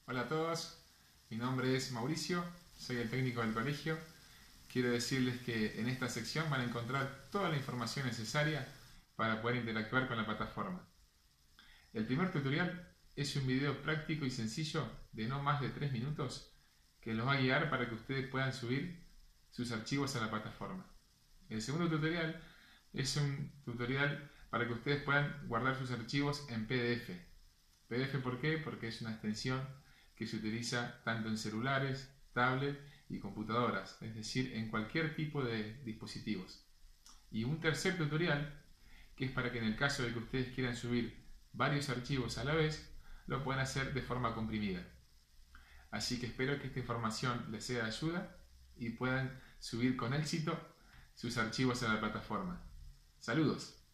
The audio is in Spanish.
Hola a todos, mi nombre es Mauricio, soy el técnico del colegio. Quiero decirles que en esta sección van a encontrar toda la información necesaria para poder interactuar con la plataforma. El primer tutorial es un video práctico y sencillo de no más de 3 minutos que los va a guiar para que ustedes puedan subir sus archivos a la plataforma. El segundo tutorial es un tutorial para que ustedes puedan guardar sus archivos en PDF. PDF, ¿por qué? Porque es una extensión que se utiliza tanto en celulares, tablets y computadoras, es decir, en cualquier tipo de dispositivos. Y un tercer tutorial, que es para que en el caso de que ustedes quieran subir varios archivos a la vez, lo puedan hacer de forma comprimida. Así que espero que esta información les sea de ayuda y puedan subir con éxito sus archivos a la plataforma. Saludos.